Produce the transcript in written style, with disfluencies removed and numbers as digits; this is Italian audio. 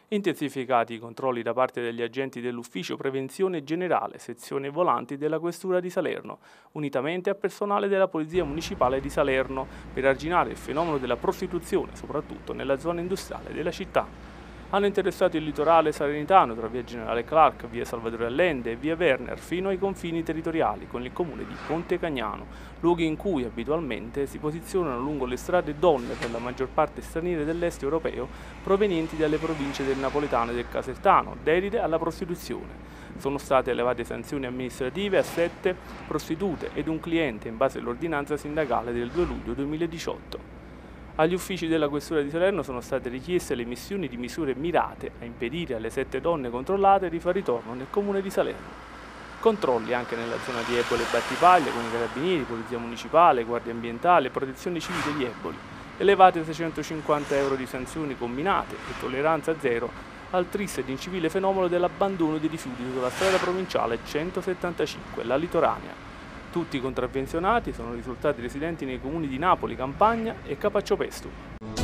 Intensificati i controlli da parte degli agenti dell'Ufficio Prevenzione Generale, sezione volanti della Questura di Salerno, unitamente a personale della Polizia Municipale di Salerno, per arginare il fenomeno della prostituzione, soprattutto nella zona industriale della città. Hanno interessato il litorale salernitano tra via Generale Clark, via Salvatore Allende e via Werner fino ai confini territoriali con il comune di Ponte Cagnano, luoghi in cui abitualmente si posizionano lungo le strade donne per la maggior parte straniere dell'est europeo provenienti dalle province del napoletano e del casertano, dedite alla prostituzione. Sono state elevate sanzioni amministrative a 7 prostitute ed un cliente in base all'ordinanza sindacale del 2 luglio 2018. Agli uffici della Questura di Salerno sono state richieste l'emissione di misure mirate a impedire alle 7 donne controllate di far ritorno nel comune di Salerno. Controlli anche nella zona di Eboli e Battipaglia con i carabinieri, polizia municipale, guardia ambientale e protezione civile di Eboli. Elevate 650 euro di sanzioni combinate e tolleranza zero al triste ed incivile fenomeno dell'abbandono di rifiuti sulla strada provinciale 175, la Litoranea. Tutti i contravvenzionati sono risultati residenti nei comuni di Napoli, Campagna e Capaccio Pestu.